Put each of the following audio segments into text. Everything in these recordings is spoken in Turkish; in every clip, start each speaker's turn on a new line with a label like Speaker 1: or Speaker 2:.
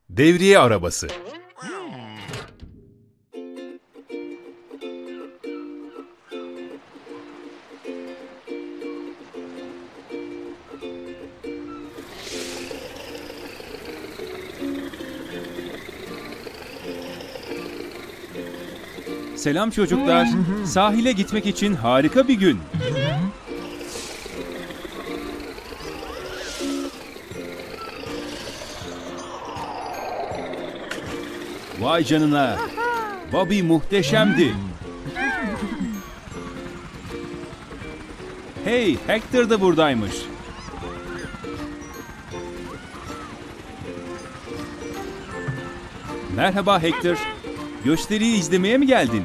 Speaker 1: Devriye arabası.
Speaker 2: Selam çocuklar. Sahile gitmek için harika bir gün. Vay canına. Bobby muhteşemdi. Hey, Hector da buradaymış. Merhaba Hector. Gösteriyi izlemeye mi geldin?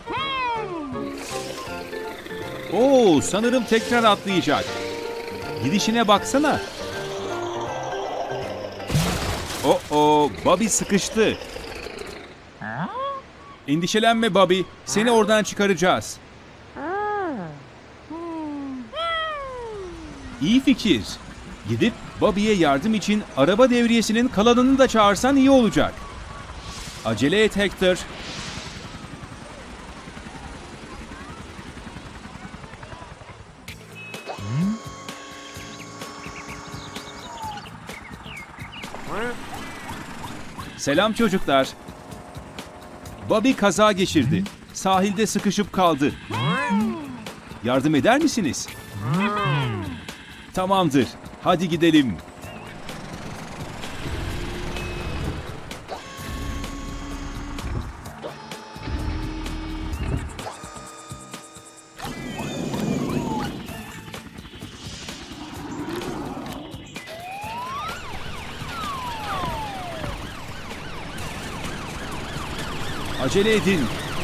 Speaker 2: Oo, sanırım tekrar atlayacak. Gidişine baksana. Bobby sıkıştı. Endişelenme Bobby, seni oradan çıkaracağız. İyi fikir. Gidip Bobby'ye yardım için araba devriyesinin kalanını da çağırsan iyi olacak. Acele et Hector. Selam çocuklar. Bobby kaza geçirdi. Sahilde sıkışıp kaldı. Yardım eder misiniz? Tamamdır. Hadi gidelim. Acele edin.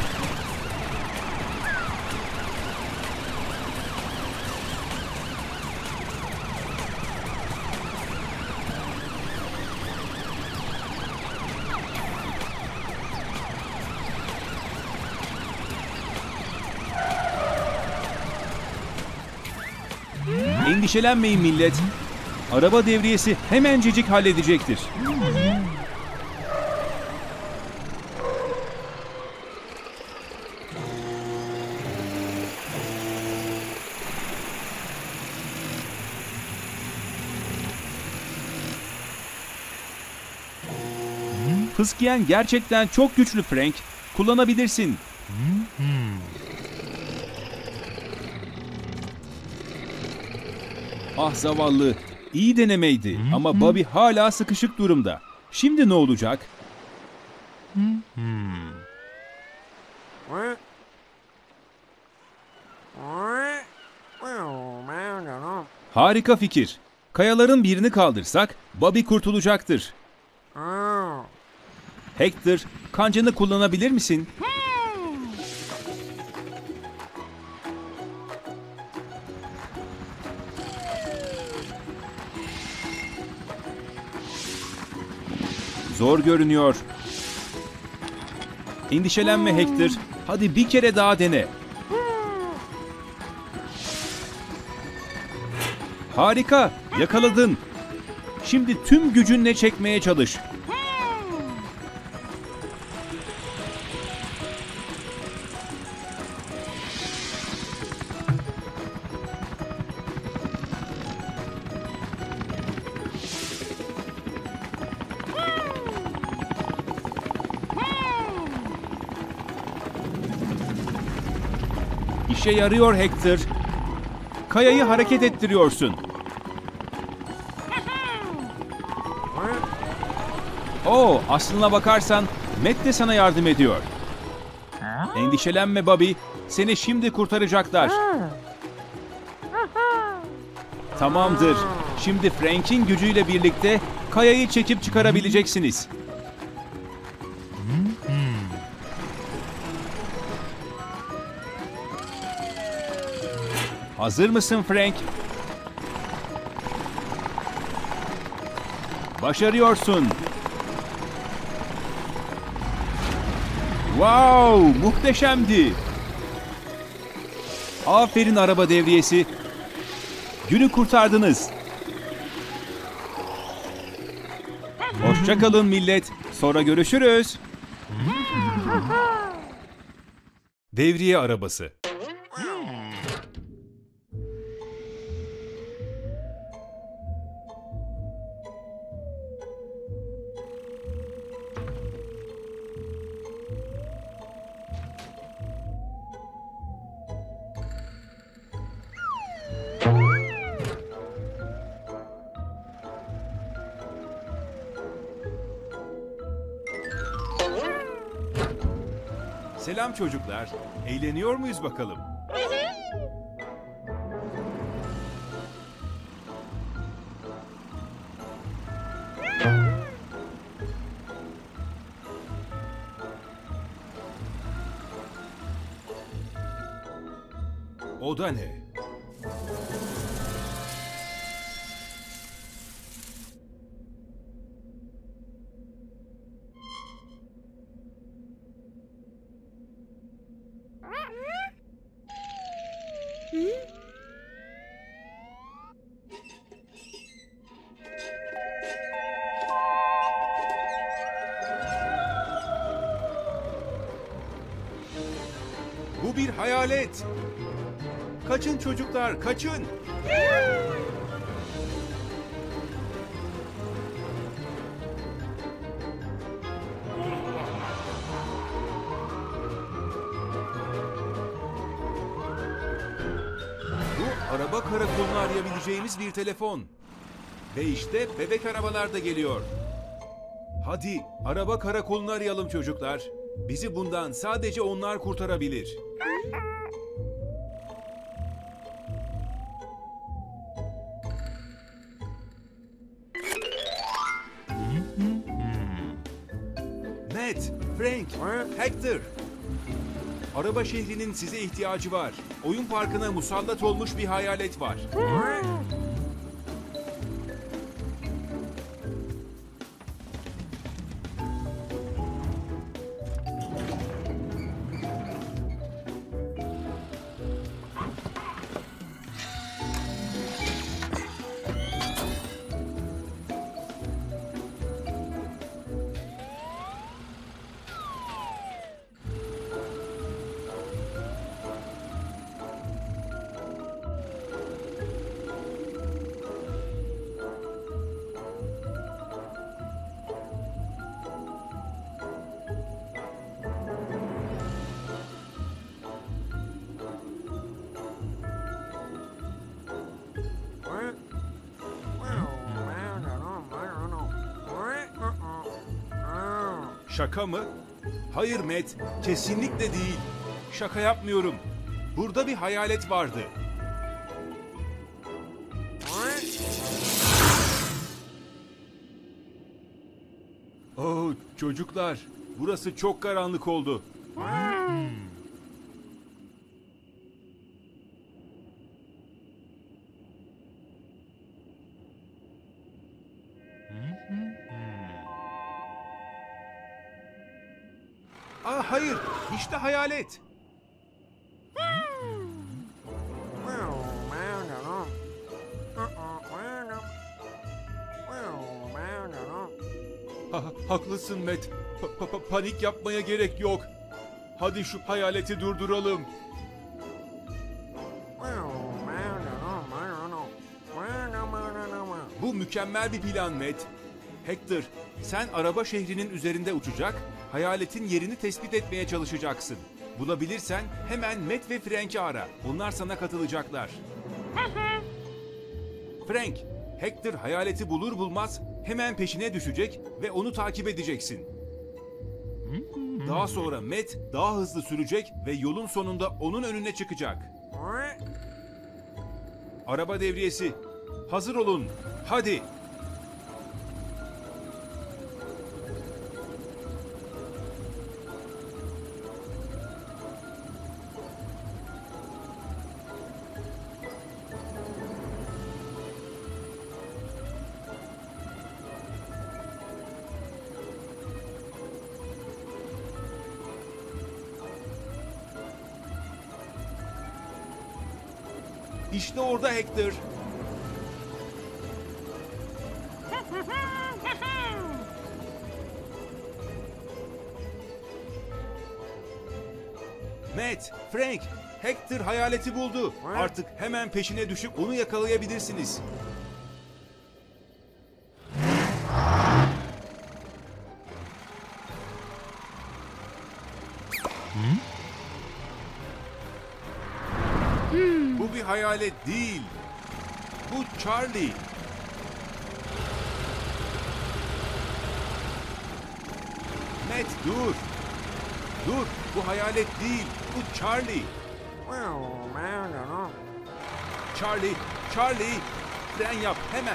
Speaker 2: Endişelenmeyin millet. Araba devriyesi hemencecik halledecektir. Fıskiyen gerçekten çok güçlü Frank. Kullanabilirsin. Ah zavallı. İyi denemeydi ama Bobby hala sıkışık durumda. Şimdi ne olacak? Harika fikir. Kayaların birini kaldırsak Bobby kurtulacaktır. Hector, kancanı kullanabilir misin? Zor görünüyor. Endişelenme Hector. Hadi bir kere daha dene. Harika, yakaladın. Şimdi tüm gücünle çekmeye çalış. İşe yarıyor Hector. Kayayı hareket ettiriyorsun. Aslına bakarsan Matt de sana yardım ediyor. Endişelenme Bobby. Seni şimdi kurtaracaklar. Tamamdır. Şimdi Frank'in gücüyle birlikte kayayı çekip çıkarabileceksiniz. Hazır mısın Frank? Başarıyorsun. Wow, muhteşemdi. Aferin araba devriyesi. Günü kurtardınız. Hoşça Hoşça kalın millet. Sonra görüşürüz. Devriye arabası. Selam çocuklar. Eğleniyor muyuz bakalım? O da ne? Bu bir hayalet. Kaçın çocuklar, kaçın. Bu araba karakolunu arayabileceğimiz bir telefon. Ve işte bebek arabalar da geliyor. Hadi araba karakolunu arayalım çocuklar. Bizi bundan sadece onlar kurtarabilir. Matt, Frank, Hector. Araba şehrinin size ihtiyacı var. Oyun parkına musallat olmuş bir hayalet var. Şaka mı? Hayır Matt, kesinlikle değil. Şaka yapmıyorum. Burada bir hayalet vardı. Oh, çocuklar, burası çok karanlık oldu. Aa, hayır, işte hayalet. Haklısın Matt. Panik yapmaya gerek yok. Hadi şu hayaleti durduralım. Bu mükemmel bir plan Matt. Hector, sen araba şehrinin üzerinde uçacak, hayaletin yerini tespit etmeye çalışacaksın. Bulabilirsen hemen Matt ve Frank'i ara. Onlar sana katılacaklar. Frank, Hector hayaleti bulur bulmaz hemen peşine düşecek ve onu takip edeceksin. Daha sonra Matt daha hızlı sürecek ve yolun sonunda onun önüne çıkacak. Araba devriyesi, hazır olun. Hadi. İşte orada Hector. Matt, Frank, Hector hayaleti buldu. Artık hemen peşine düşüp onu yakalayabilirsiniz. Bu bir hayalet değil. Bu Charlie. Matt dur. Dur, bu hayalet değil. Bu Charlie. Charlie. Fren yap hemen.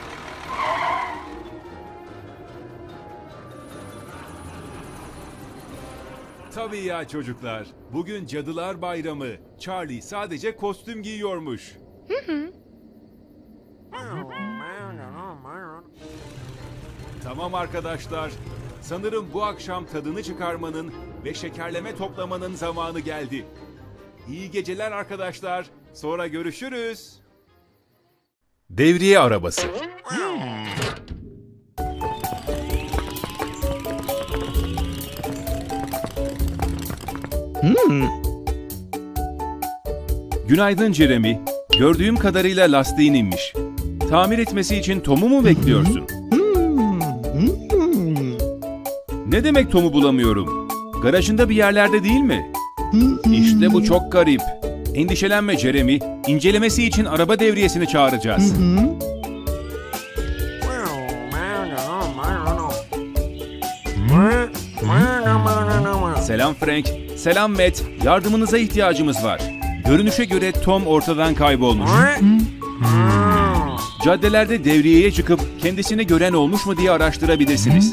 Speaker 2: Tabii ya çocuklar. Bugün Cadılar Bayramı. Charlie sadece kostüm giyiyormuş. Tamam arkadaşlar. Sanırım bu akşam tadını çıkarmanın ve şekerleme toplamanın zamanı geldi. İyi geceler arkadaşlar. Sonra görüşürüz. Devriye arabası. Günaydın Jeremy. Gördüğüm kadarıyla lastiğin inmiş. Tamir etmesi için Tom'u mu bekliyorsun? Ne demek Tom'u bulamıyorum? Garajında bir yerlerde değil mi? İşte bu çok garip. Endişelenme Jeremy. İncelemesi için araba devriyesini çağıracağız. Selam Frank. Selam Matt. Yardımınıza ihtiyacımız var. Görünüşe göre Tom ortadan kaybolmuş. Caddelerde devriyeye çıkıp kendisini gören olmuş mu diye araştırabilirsiniz.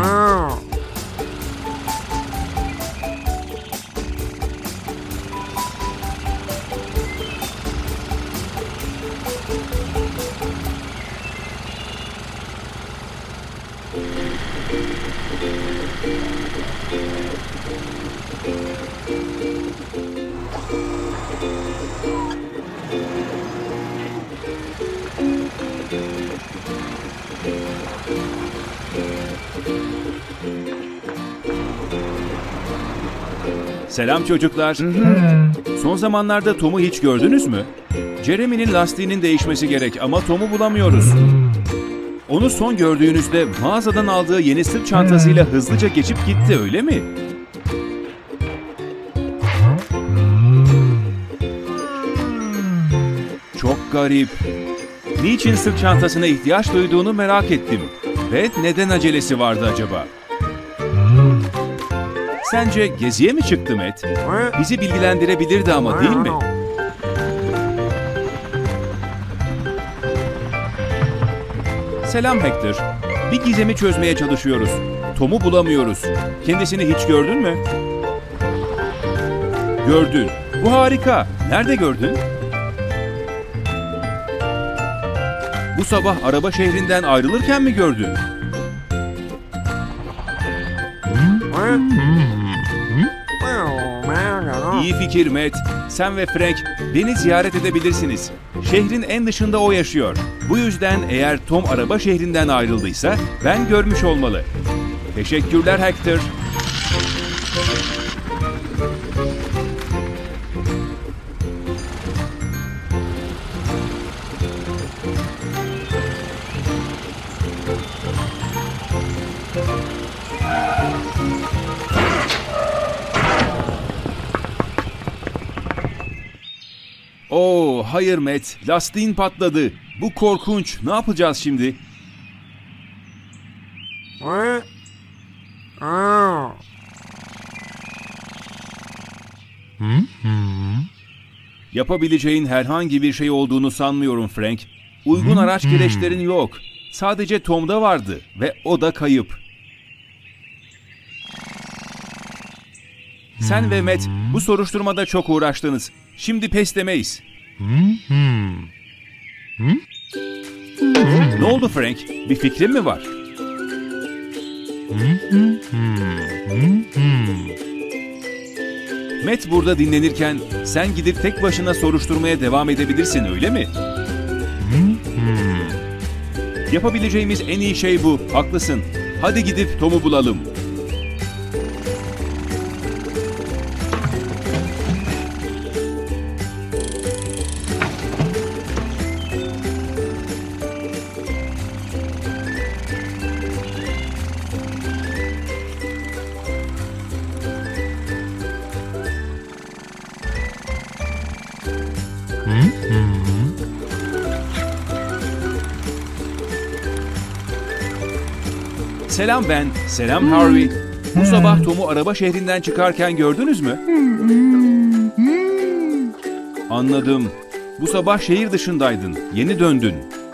Speaker 2: Selam çocuklar. Son zamanlarda Tom'u hiç gördünüz mü? Jeremy'nin lastiğinin değişmesi gerek ama Tom'u bulamıyoruz. Onu son gördüğünüzde mağazadan aldığı yeni sırt çantasıyla hızlıca geçip gitti, öyle mi? Çok garip. Niçin sırt çantasına ihtiyaç duyduğunu merak ettim. Ve neden acelesi vardı acaba? Sence geziye mi çıktı Matt? Bizi bilgilendirebilirdi ama değil mi? Selam Hector. Bir gizemi çözmeye çalışıyoruz. Tom'u bulamıyoruz. Kendisini hiç gördün mü? Gördün. Bu harika. Nerede gördün? Bu sabah araba şehrinden ayrılırken mi gördün? İyi fikir Matt. Sen ve Frank beni ziyaret edebilirsiniz. Şehrin en dışında o yaşıyor. Bu yüzden eğer Tom araba şehrinden ayrıldıysa ben görmüş olmalı. Teşekkürler Hector. Oo, hayır Matt. Lastiğin patladı. Bu korkunç. Ne yapacağız şimdi? Yapabileceğin herhangi bir şey olduğunu sanmıyorum Frank. Uygun araç gereçlerin yok. Sadece Tom'da vardı ve o da kayıp. Sen ve Matt bu soruşturmada çok uğraştınız. Şimdi pes demeyiz. Ne oldu Frank? Bir fikrin mi var? Matt burada dinlenirken sen gidip tek başına soruşturmaya devam edebilirsin, öyle mi? Yapabileceğimiz en iyi şey bu. Haklısın. Hadi gidip Tom'u bulalım. Selam Ben. Selam Harvey. Bu sabah Tom'u araba şehrinden çıkarken gördünüz mü? Anladım. Bu sabah şehir dışındaydın. Yeni döndün.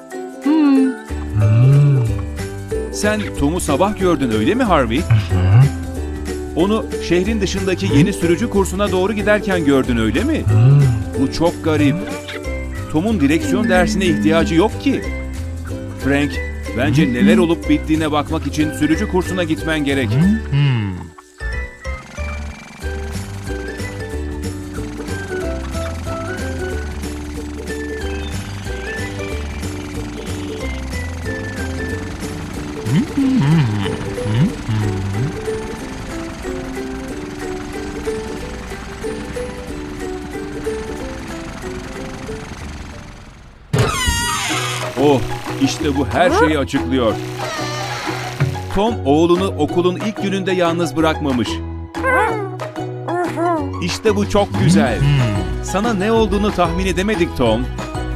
Speaker 2: Sen Tom'u sabah gördün öyle mi Harvey? Onu şehrin dışındaki yeni sürücü kursuna doğru giderken gördün öyle mi? Bu çok garip. Tom'un direksiyon dersine ihtiyacı yok ki. Frank, bence neler olup bittiğine bakmak için sürücü kursuna gitmen gerek. Oh, işte bu her şeyi açıklıyor. Tom oğlunu okulun ilk gününde yalnız bırakmamış. İşte bu çok güzel. Sana ne olduğunu tahmin edemedik Tom.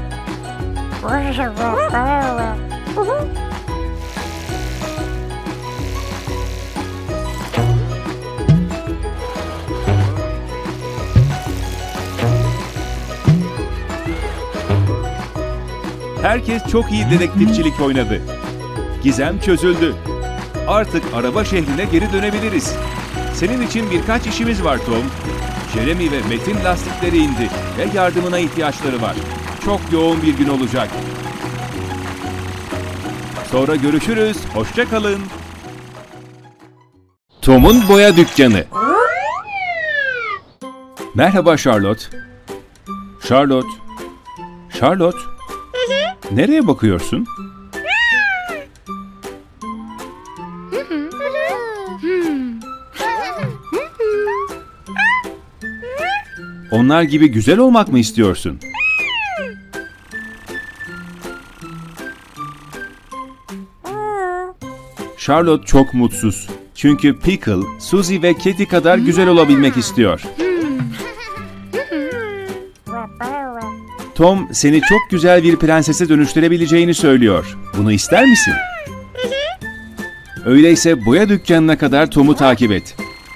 Speaker 2: Herkes çok iyi dedektifçilik oynadı. Gizem çözüldü. Artık araba şehrine geri dönebiliriz. Senin için birkaç işimiz var Tom. Jeremy ve Metin lastikleri indi ve yardımına ihtiyaçları var. Çok yoğun bir gün olacak. Sonra görüşürüz. Hoşça kalın. Tom'un boya dükkanı. Merhaba Charlotte. Charlotte. Charlotte. Nereye bakıyorsun? Onlar gibi güzel olmak mı istiyorsun? Charlotte çok mutsuz. Çünkü Pickle, Suzy ve Kitty kadar güzel olabilmek istiyor. Tom seni çok güzel bir prensese dönüştürebileceğini söylüyor. Bunu ister misin? Öyleyse boya dükkanına kadar Tom'u takip et.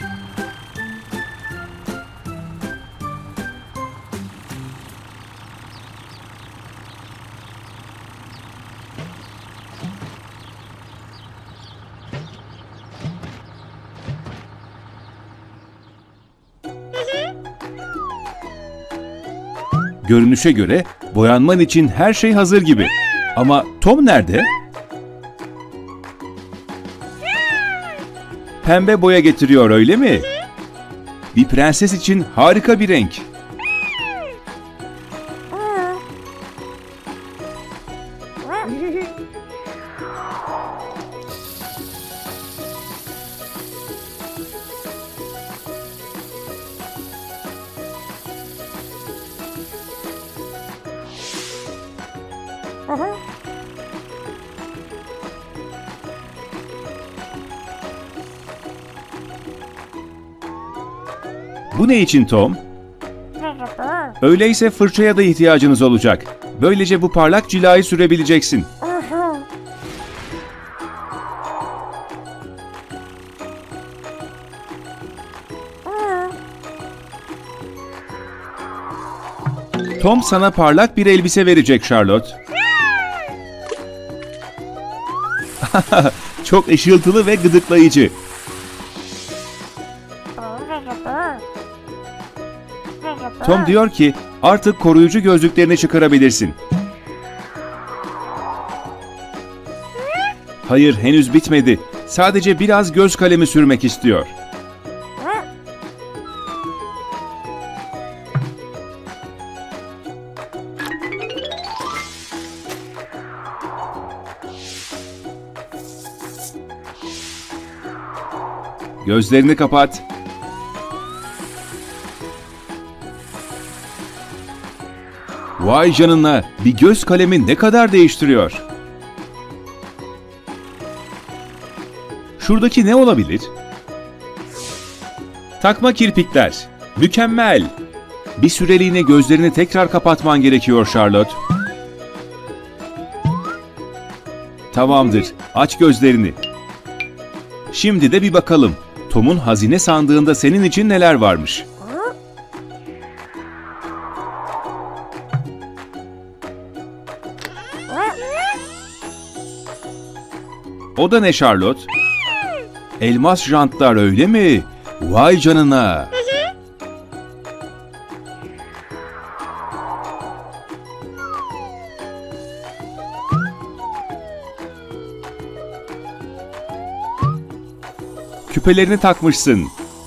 Speaker 2: Görünüşe göre boyanman için her şey hazır gibi. Ama Tom nerede? Pembe boya getiriyor öyle mi? Bir prenses için harika bir renk. Bu ne için Tom? Öyleyse fırçaya da ihtiyacınız olacak. Böylece bu parlak cilayı sürebileceksin. Tom sana parlak bir elbise verecek Charlotte. Çok ışıltılı ve gıdıklayıcı. Tom diyor ki artık koruyucu gözlüklerini çıkarabilirsin. Hayır, henüz bitmedi. Sadece biraz göz kalemi sürmek istiyor. Gözlerini kapat. Vay canına, bir göz kalemi ne kadar değiştiriyor. Şuradaki ne olabilir? Takma kirpikler. Mükemmel. Bir süreliğine gözlerini tekrar kapatman gerekiyor Charlotte. Tamamdır. Aç gözlerini. Şimdi de bir bakalım. Tom'un hazine sandığında senin için neler varmış? O da ne Charlotte? Elmas jantlar öyle mi? Vay canına! Küpelerini takmışsın.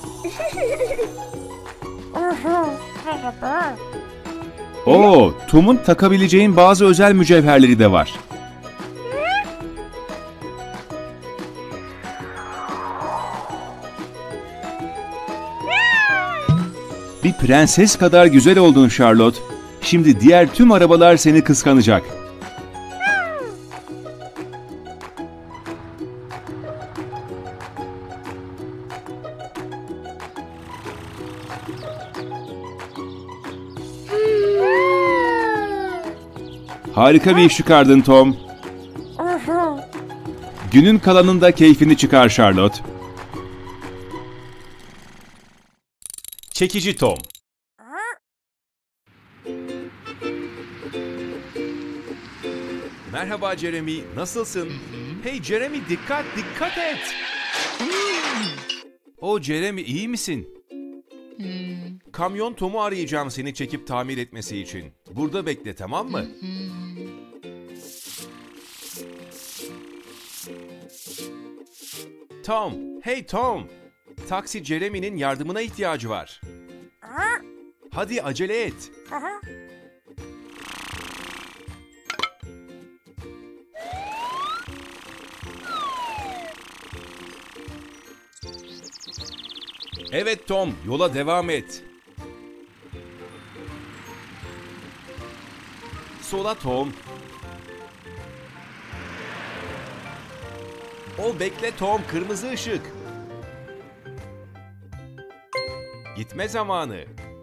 Speaker 2: Oo, Tom'un takabileceğin bazı özel mücevherleri de var. Bir prenses kadar güzel oldun Charlotte. Şimdi diğer tüm arabalar seni kıskanacak. Harika bir iş çıkardın Tom. Günün kalanında keyfini çıkar Charlotte. Çekici Tom. Merhaba Jeremy, nasılsın? Hey Jeremy, dikkat et! O Jeremy, iyi misin? Kamyon Tom'u arayacağım seni çekip tamir etmesi için. Burada bekle, tamam mı? Tom, hey Tom! Taksi Jeremy'nin yardımına ihtiyacı var. Hadi acele et. Evet Tom, yola devam et. Sola Tom. Bekle Tom, kırmızı ışık. Gitme zamanı.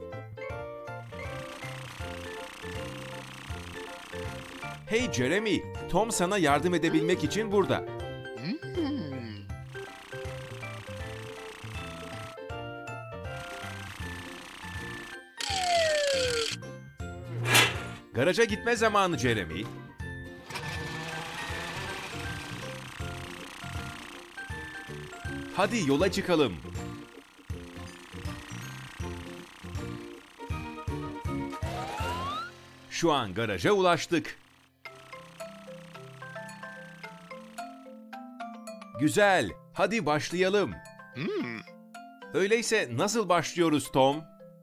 Speaker 2: Hey Jeremy, Tom sana yardım edebilmek için burada. Garaja gitme zamanı Jeremy. Hadi yola çıkalım. Şu an garaja ulaştık. Güzel, hadi başlayalım. Öyleyse nasıl başlıyoruz Tom?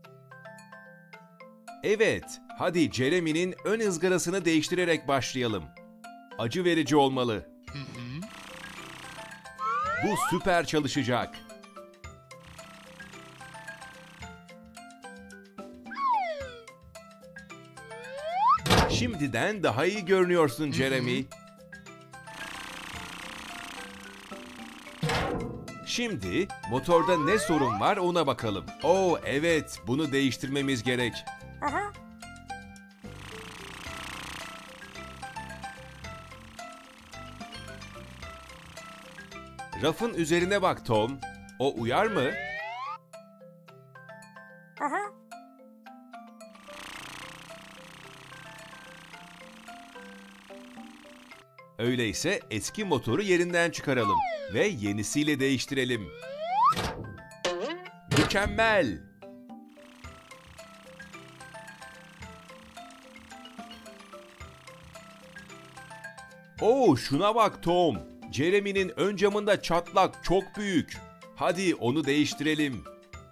Speaker 2: Evet, hadi Jeremy'nin ön ızgarasını değiştirerek başlayalım. Acı verici olmalı. Bu süper çalışacak. Şimdiden daha iyi görünüyorsun Jeremy. Şimdi motorda ne sorun var ona bakalım. Evet, bunu değiştirmemiz gerek. Rafın üzerine bak Tom. O uyar mı? Öyleyse eski motoru yerinden çıkaralım ve yenisiyle değiştirelim. Mükemmel! Şuna bak Tom. Jeremy'nin ön camında çatlak çok büyük. Hadi onu değiştirelim.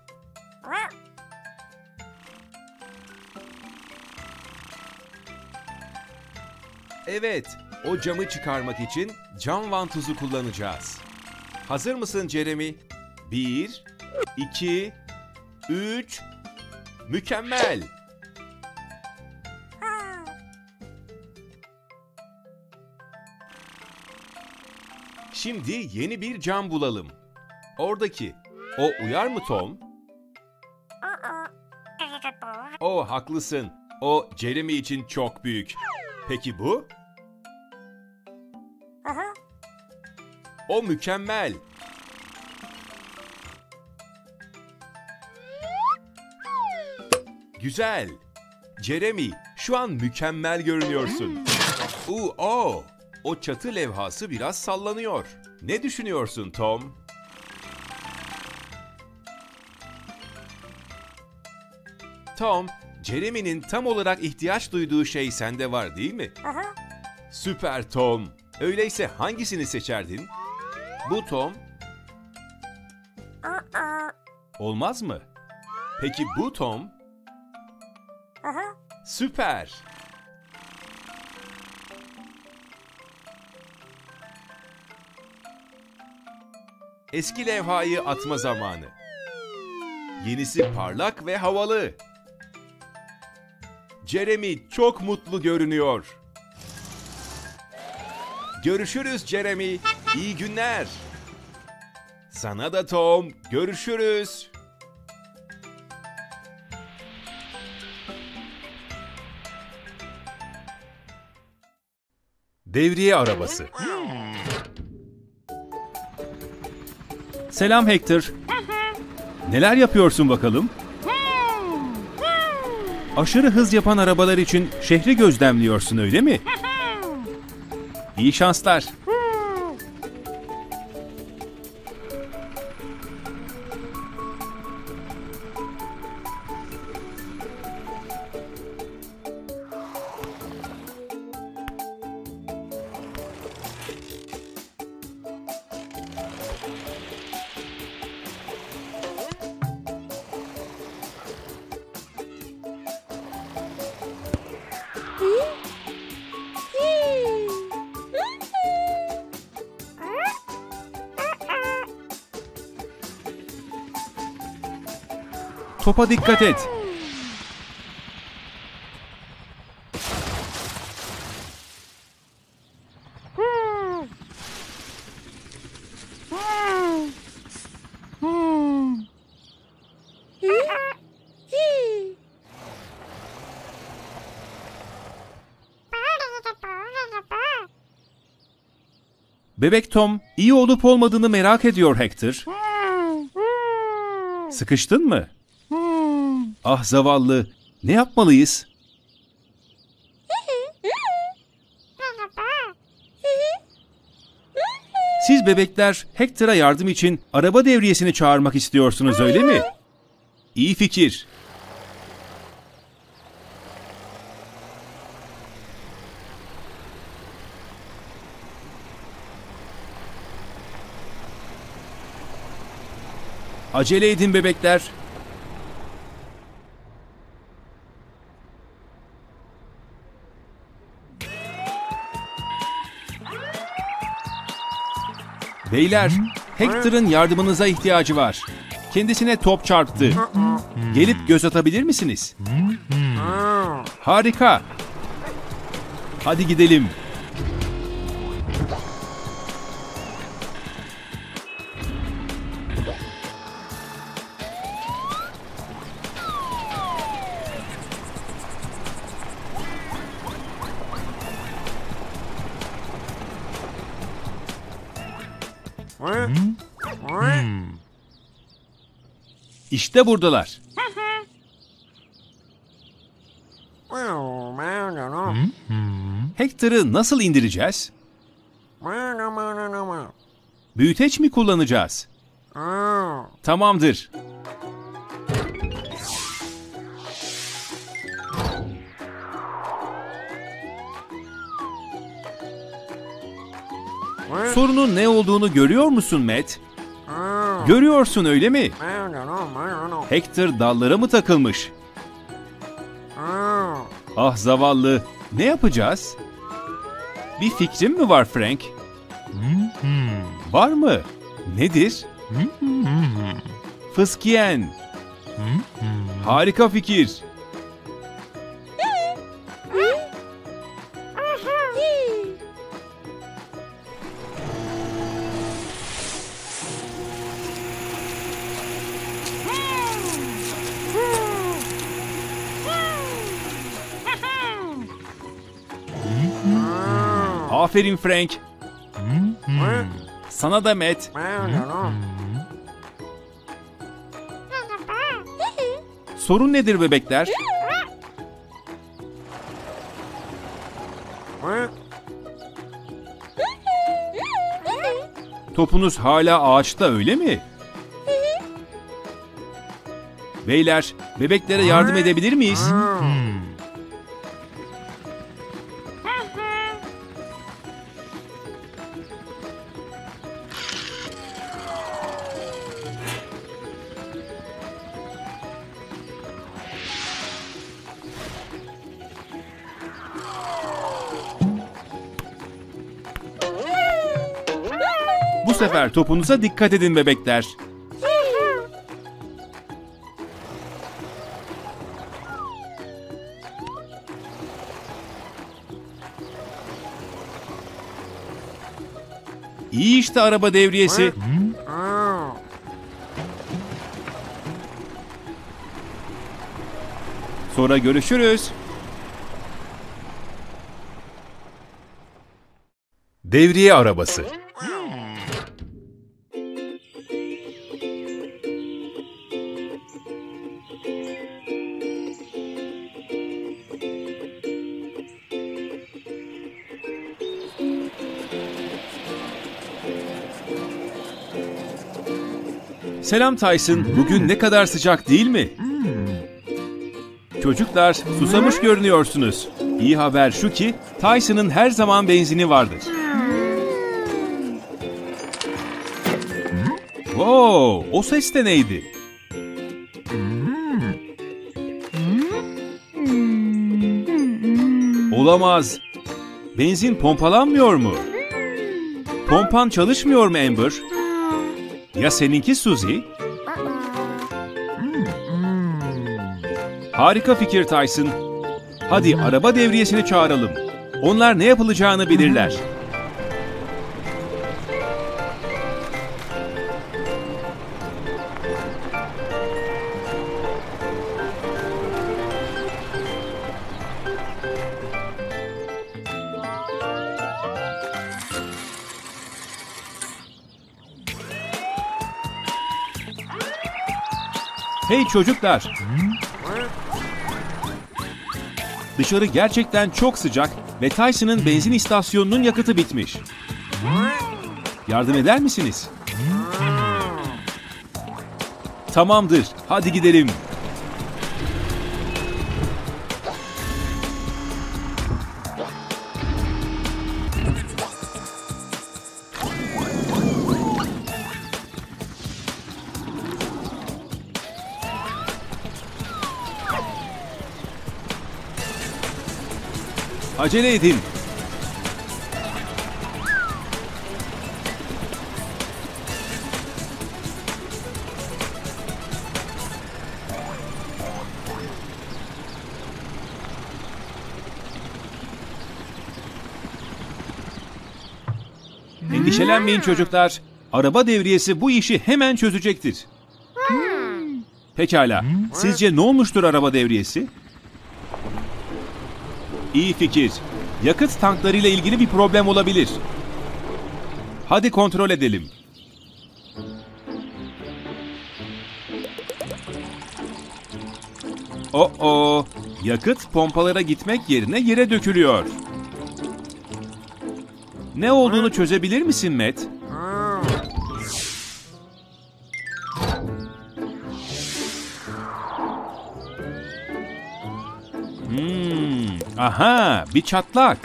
Speaker 2: Evet, o camı çıkarmak için cam vantuzu kullanacağız. Hazır mısın Jeremy? 1, 2, 3, mükemmel! Şimdi yeni bir cam bulalım. Oradaki. O uyar mı Tom? Haklısın. O Jeremy için çok büyük. Peki bu? O mükemmel. Güzel. Jeremy, şu an mükemmel görünüyorsun. O çatı levhası biraz sallanıyor. Ne düşünüyorsun Tom? Tom, Jeremy'nin tam olarak ihtiyaç duyduğu şey sende var değil mi? Süper Tom. Öyleyse hangisini seçerdin? Bu Tom. Olmaz mı? Peki bu Tom? Süper. Eski levhayı atma zamanı. Yenisi parlak ve havalı. Jeremy çok mutlu görünüyor. Görüşürüz Jeremy. İyi günler. Sana da Tom. Görüşürüz. Devriye arabası. Selam Hector. Neler yapıyorsun bakalım? Aşırı hız yapan arabalar için şehri gözlemliyorsun öyle mi? İyi şanslar. Topa dikkat et. Bebek Tom, iyi olup olmadığını merak ediyor Hector. Sıkıştın mı? Ah zavallı, ne yapmalıyız? Siz bebekler Hector'a yardım için araba devriyesini çağırmak istiyorsunuz öyle mi? İyi fikir. Acele edin bebekler. Beyler, Hector'ın yardımınıza ihtiyacı var. Kendisine top çarptı. Gelip göz atabilir misiniz? Harika. Hadi gidelim. İşte buradalar. Hector'ı nasıl indireceğiz? Büyüteç mi kullanacağız? Tamamdır. Sorunun ne olduğunu görüyor musun Matt? Görüyorsun öyle mi? Hector dallara mı takılmış? Ah zavallı. Ne yapacağız? Bir fikrin mi var Frank? Var mı? Nedir? Fıskiyen. Harika fikir. Aferin Frank. Sana da Matt. sorun nedir bebekler? Topunuz hala ağaçta, öyle mi? Beyler, bebeklere yardım edebilir miyiz? Bu sefer topunuza dikkat edin bebekler. İyi işte araba devriyesi. Sonra görüşürüz. Devriye arabası. Selam Tyson, bugün ne kadar sıcak değil mi? Çocuklar, susamış görünüyorsunuz. İyi haber şu ki, Tyson'ın her zaman benzini vardır. Wow, o ses de neydi? Olamaz. Benzin pompalanmıyor mu? Pompan çalışmıyor mu Amber? Ya seninki Suzy? Harika fikir Tyson. Hadi araba devriyesini çağıralım. Onlar ne yapılacağını bilirler. Hey çocuklar! Dışarı gerçekten çok sıcak ve Tyson'ın benzin istasyonunun yakıtı bitmiş. Yardım eder misiniz? Tamamdır, hadi gidelim. Acele edin. Endişelenmeyin çocuklar. Araba devriyesi bu işi hemen çözecektir. Pekala. Sizce ne olmuştur araba devriyesi? İyi fikir. Yakıt tanklarıyla ilgili bir problem olabilir. Hadi kontrol edelim. Oh, yakıt pompalara gitmek yerine yere dökülüyor. Ne olduğunu çözebilir misin Matt? Aha, bir çatlak.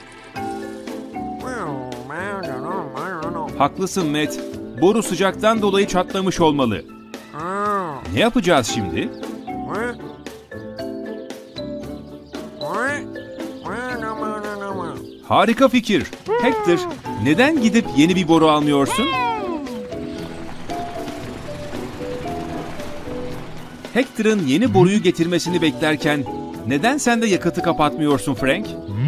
Speaker 2: Haklısın Matt. Boru sıcaktan dolayı çatlamış olmalı. Ne yapacağız şimdi? Harika fikir. Hector, neden gidip yeni bir boru almıyorsun? Hector'ın yeni boruyu getirmesini beklerken neden sen de yakıtı kapatmıyorsun Frank?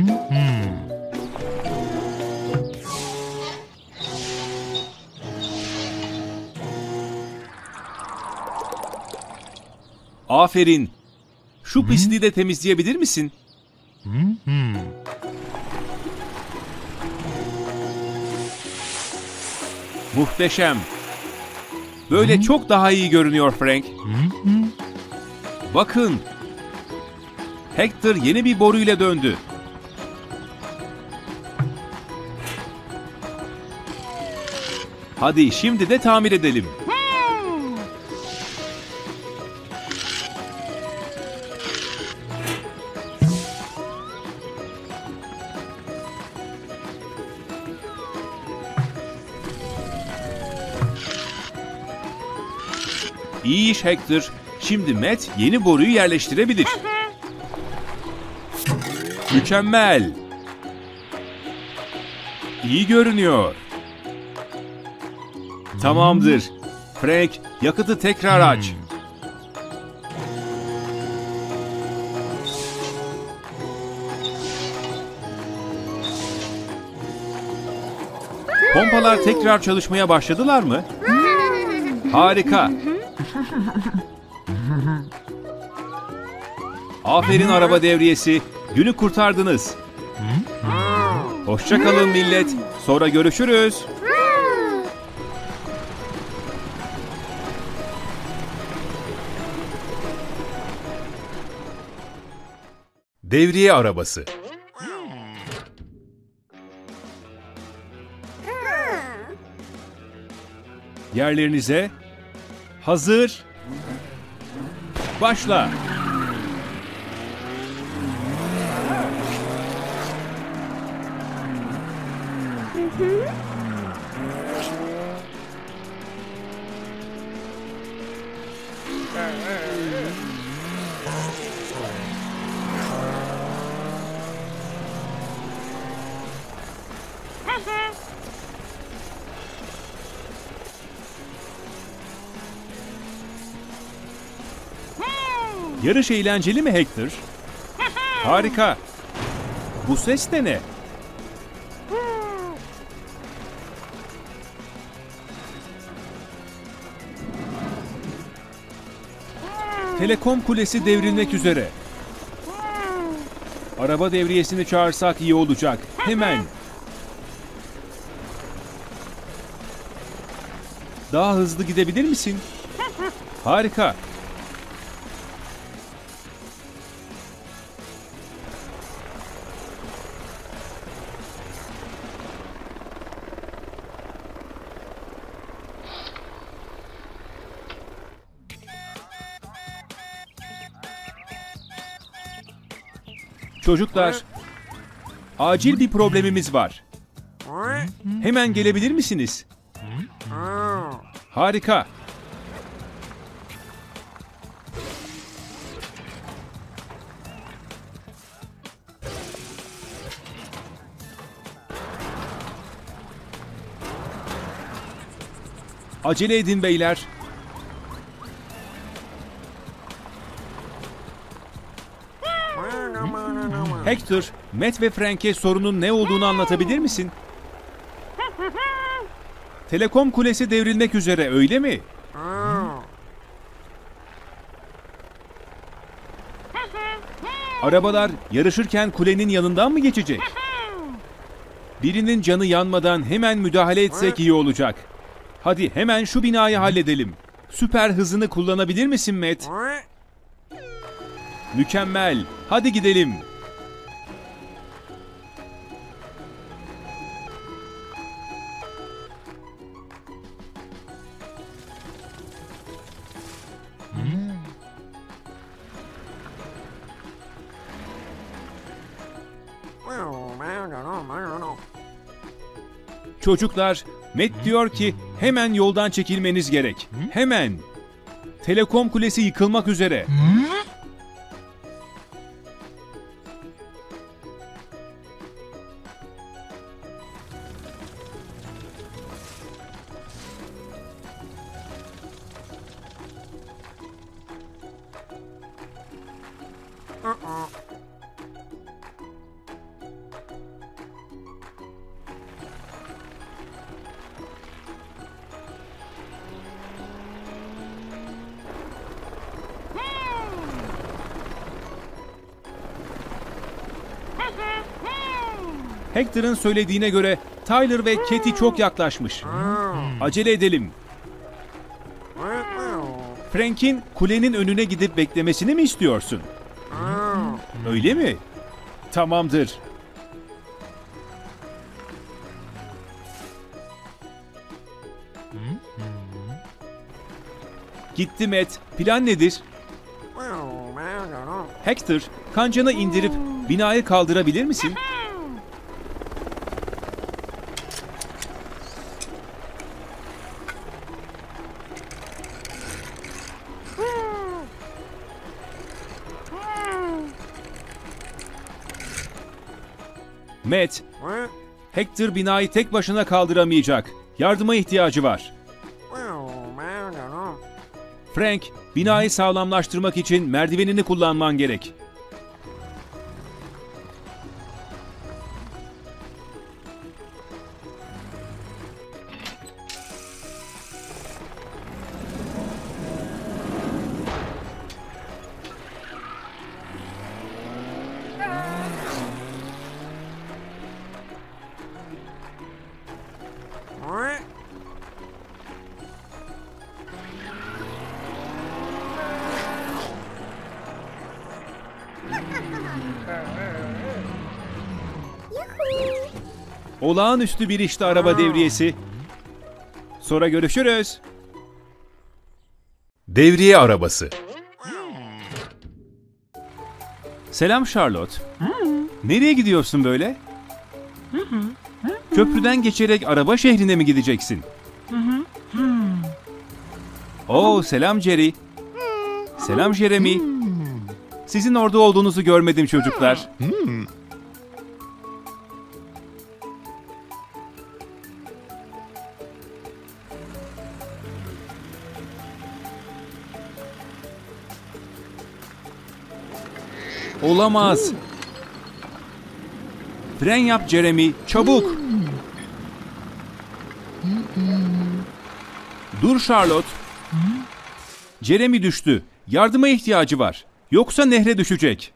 Speaker 2: Aferin. Şu pisliği de temizleyebilir misin? Muhteşem. Böyle çok daha iyi görünüyor Frank. Bakın. Hector yeni bir boruyla döndü. Hadi şimdi de tamir edelim. İyi iş Hector. Şimdi Matt yeni boruyu yerleştirebilir. Mükemmel. İyi görünüyor. Tamamdır. Frank, yakıtı tekrar aç. Pompalar tekrar çalışmaya başladılar mı? Harika. Aferin araba devriyesi. Günü kurtardınız. Hoşça kalın millet. Sonra görüşürüz. Devriye arabası. Yerlerinize. Hazır. Başla. Yarış eğlenceli mi Hector? Harika. Bu ses de ne? Telekom kulesi devrilmek üzere. Araba devriyesini çağırsak iyi olacak. Hemen. Daha hızlı gidebilir misin? Harika. Çocuklar, acil bir problemimiz var. Hemen gelebilir misiniz? Harika. Acele edin beyler. Hector, Matt ve Frank'e sorunun ne olduğunu anlatabilir misin? Telekom kulesi devrilmek üzere, öyle mi? Arabalar yarışırken kulenin yanından mı geçecek? Birinin canı yanmadan hemen müdahale etsek iyi olacak. Hadi hemen şu binayı halledelim. Süper hızını kullanabilir misin Matt? Mükemmel. Hadi gidelim. Çocuklar, Matt diyor ki hemen yoldan çekilmeniz gerek. Hemen. Telekom kulesi yıkılmak üzere. Hector'ın söylediğine göre Tyler ve Katie çok yaklaşmış. Acele edelim. Frank'in kulenin önüne gidip beklemesini mi istiyorsun? Öyle mi? Tamamdır. Gitti Matt. Plan nedir? Hector, kancanı indirip binayı kaldırabilir misin? Matt, Hector binayı tek başına kaldıramayacak. Yardıma ihtiyacı var. Frank, binayı sağlamlaştırmak için merdivenini kullanman gerek. Olağanüstü bir işte araba devriyesi. Sonra görüşürüz. Devriye arabası. Selam Charlotte. Nereye gidiyorsun böyle? Köprüden geçerek araba şehrine mi gideceksin? Oo, selam Jerry. Selam Jeremy. Sizin orada olduğunuzu görmedim çocuklar. Olamaz. Fren yap Jeremy, çabuk. Dur Charlotte. Jeremy düştü. Yardıma ihtiyacı var. Yoksa nehre düşecek.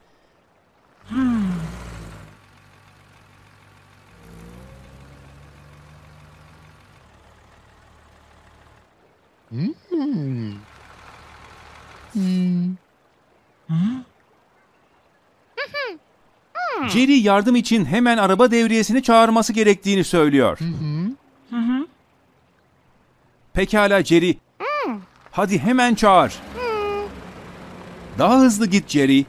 Speaker 2: Jerry yardım için hemen araba devriyesini çağırması gerektiğini söylüyor. Pekala Jerry. Hadi hemen çağır. Daha hızlı git Jerry.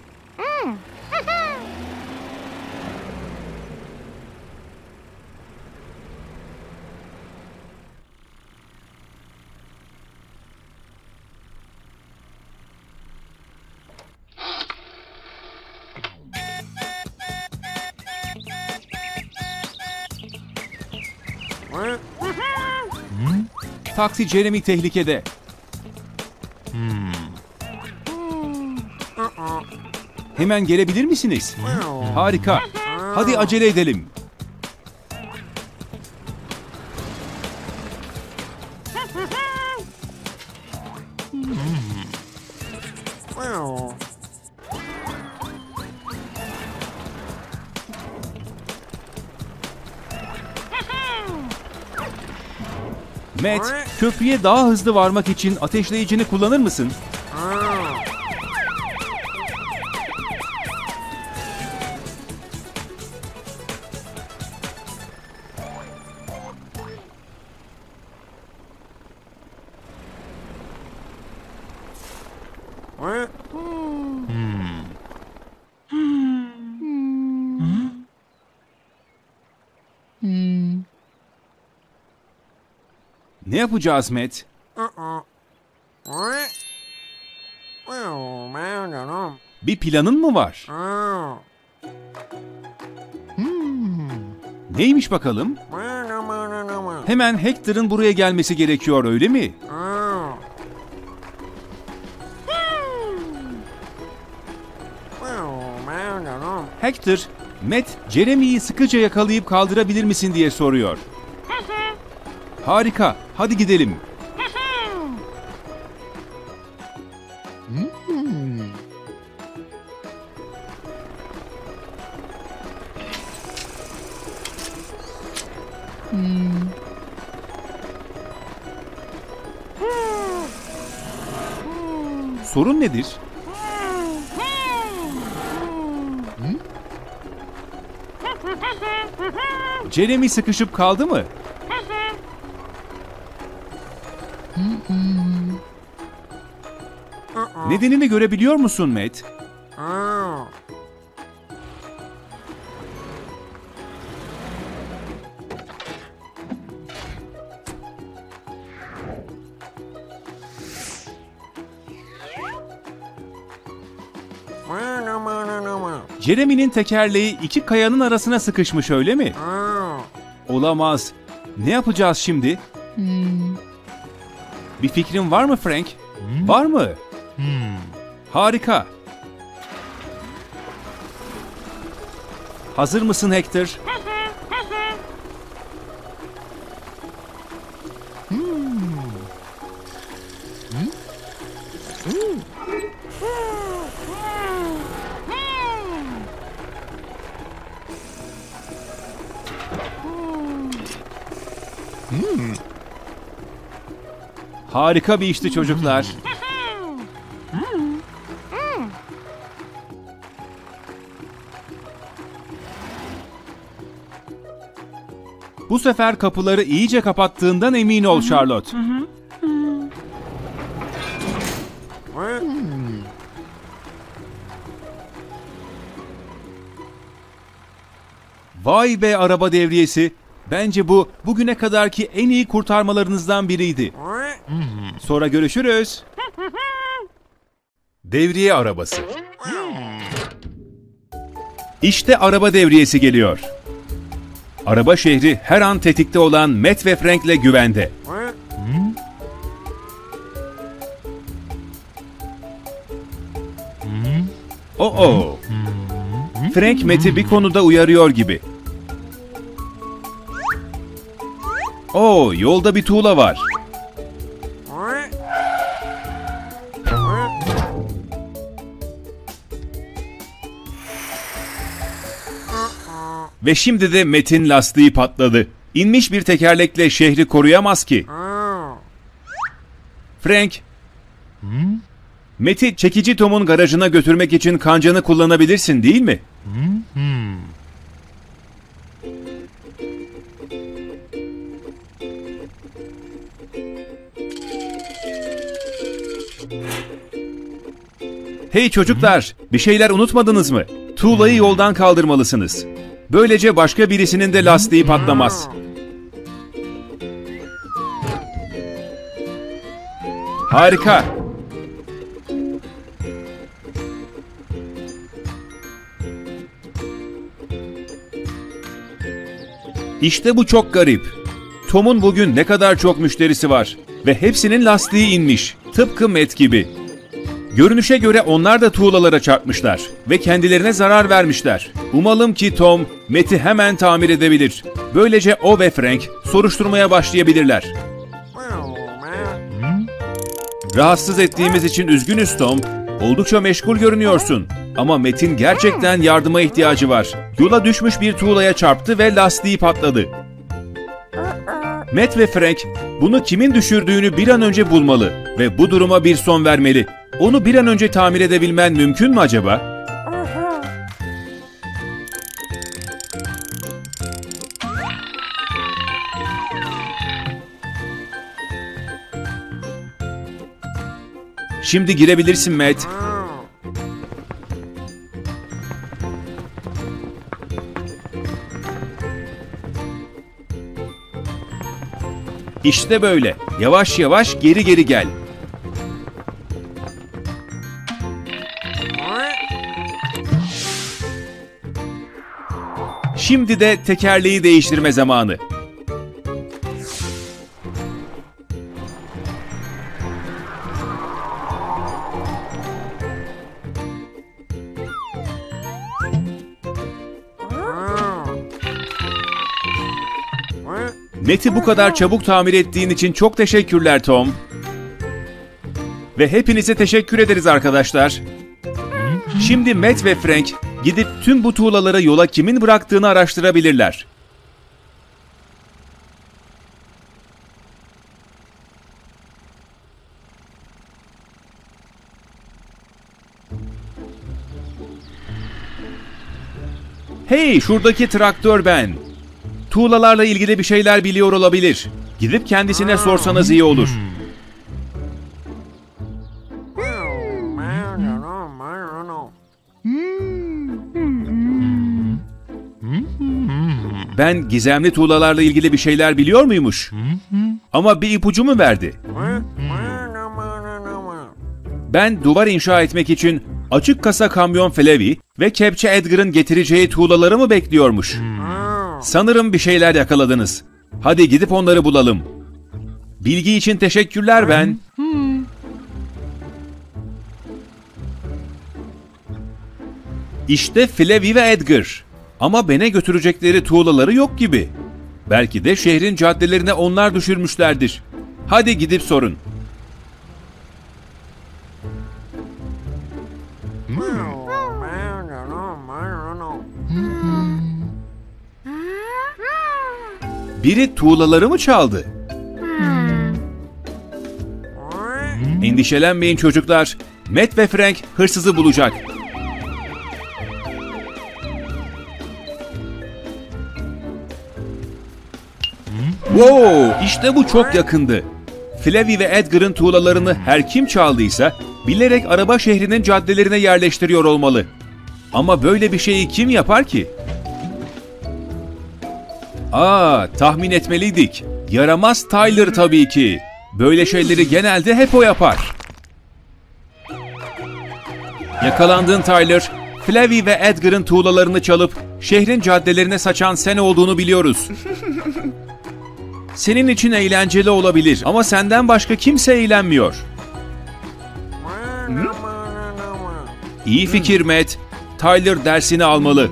Speaker 2: Taksi Jeremy tehlikede. Hemen gelebilir misiniz? Harika. Hadi acele edelim. Matt, köprüye daha hızlı varmak için ateşleyicini kullanır mısın? Ne yapacağız Matt? Bir planın mı var? Neymiş bakalım? Hemen Hector'ın buraya gelmesi gerekiyor, öyle mi? Hector, Matt, Jeremy'yi sıkıca yakalayıp kaldırabilir misin diye soruyor. Harika, hadi gidelim. sorun nedir? Jeremy sıkışıp kaldı mı? Nedenini görebiliyor musun Matt? Jeremy'nin tekerleği iki kayanın arasına sıkışmış, öyle mi? Olamaz. Ne yapacağız şimdi? Bir fikrin var mı Frank? Var mı? Harika. Hazır mısın Hector? Harika bir işti çocuklar. Bu sefer kapıları iyice kapattığından emin ol Charlotte. Vay be araba devriyesi. Bence bu bugüne kadarki en iyi kurtarmalarınızdan biriydi. Sonra görüşürüz. Devriye arabası. İşte araba devriyesi geliyor. Araba şehri her an tetikte olan Matt ve Frank'le güvende. Oh. Frank Matt'i bir konuda uyarıyor gibi. Yolda bir tuğla var. Ve şimdi de Matt'in lastiği patladı. İnmiş bir tekerlekle şehri koruyamaz ki. Frank, Matt'i çekici Tom'un garajına götürmek için kancanı kullanabilirsin, değil mi? Hey çocuklar, bir şeyler unutmadınız mı? Tuğlayı yoldan kaldırmalısınız. Böylece başka birisinin de lastiği patlamaz. Harika. İşte bu çok garip. Tom'un bugün ne kadar çok müşterisi var ve hepsinin lastiği inmiş. Tıpkı Matt gibi. Görünüşe göre onlar da tuğlalara çarpmışlar ve kendilerine zarar vermişler. Umalım ki Tom, Matt'i hemen tamir edebilir. Böylece o ve Frank soruşturmaya başlayabilirler. Rahatsız ettiğimiz için üzgünüz Tom. Oldukça meşgul görünüyorsun. Ama Matt'in gerçekten yardıma ihtiyacı var. Yola düşmüş bir tuğlaya çarptı ve lastiği patladı. Matt ve Frank bunu kimin düşürdüğünü bir an önce bulmalı ve bu duruma bir son vermeli. Onu bir an önce tamir edebilmen mümkün mü acaba? Şimdi girebilirsin Matt. İşte böyle. Yavaş yavaş geri gel. Şimdi de tekerleği değiştirme zamanı. Matt'i bu kadar çabuk tamir ettiğin için çok teşekkürler Tom. Ve hepinize teşekkür ederiz arkadaşlar. Şimdi Matt ve Frank gidip tüm bu tuğlaları yola kimin bıraktığını araştırabilirler. Hey, şuradaki traktör ben. Tuğlalarla ilgili bir şeyler biliyor olabilir. Gidip kendisine sorsanız iyi olur. Ben gizemli tuğlalarla ilgili bir şeyler biliyor muymuş? Ama bir ipucu mu verdi? Ben duvar inşa etmek için açık kasa kamyon Flevi ve kepçe Edgar'ın getireceği tuğlaları mı bekliyormuş? Sanırım bir şeyler yakaladınız. Hadi gidip onları bulalım. Bilgi için teşekkürler ben. İşte Flevi ve Edgar. Ama bene götürecekleri tuğlaları yok gibi. Belki de şehrin caddelerine onlar düşürmüşlerdir. Hadi gidip sorun. Biri tuğlaları mı çaldı? Endişelenmeyin çocuklar. Matt ve Frank hırsızı bulacak. Wow, işte bu çok yakındı. Flevi ve Edgar'ın tuğlalarını her kim çaldıysa bilerek araba şehrinin caddelerine yerleştiriyor olmalı. Ama böyle bir şeyi kim yapar ki? Tahmin etmeliydik. Yaramaz Tyler tabii ki. Böyle şeyleri genelde hep o yapar. Yakalandın Tyler. Flevi ve Edgar'ın tuğlalarını çalıp şehrin caddelerine saçan sen olduğunu biliyoruz. Senin için eğlenceli olabilir ama senden başka kimse eğlenmiyor. İyi fikir Matt. Tyler dersini almalı.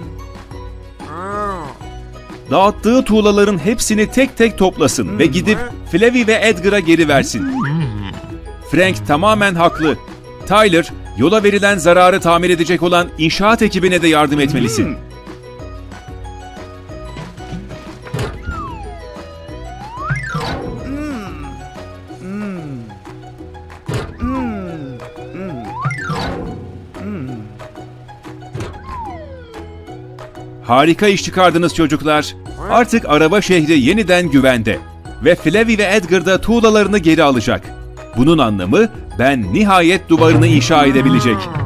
Speaker 2: Dağıttığı tuğlaların hepsini tek tek toplasın ve gidip Flevi ve Edgar'a geri versin. Frank tamamen haklı. Tyler, yola verilen zararı tamir edecek olan inşaat ekibine de yardım etmelisin. Harika iş çıkardınız çocuklar. Artık araba şehri yeniden güvende. Ve Flevi ve Edgar da tuğlalarını geri alacak. Bunun anlamı ben nihayet duvarını inşa edebilecek.